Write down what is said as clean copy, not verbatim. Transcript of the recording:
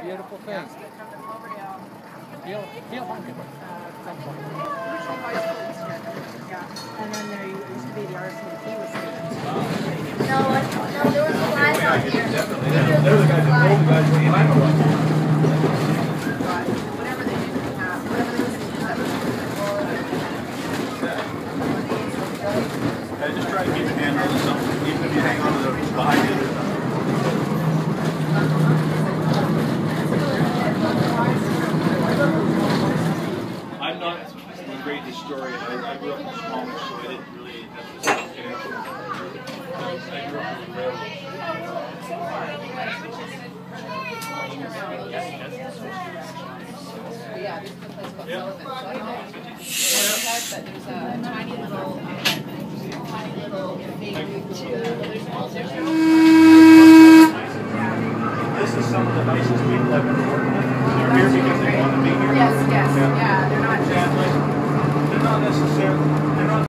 beautiful thing. Come to Cloverdale. He'll hunk it. Original high school was here. Yeah. And then there used to be the RCMP was here. No, there was a line out here. They're the guys that told the guys what you know. But whatever they didn't have, whatever they didn't have. Just try to keep your hand on something, even if you hang on to the behind you. I'm not a great historian. I grew up in Smallish, so I didn't really have this connection. I grew up in railroad. Yeah, this is a place called Sullivan. So I don't know but there's a tiny little thing This is some of the nicest people I've ever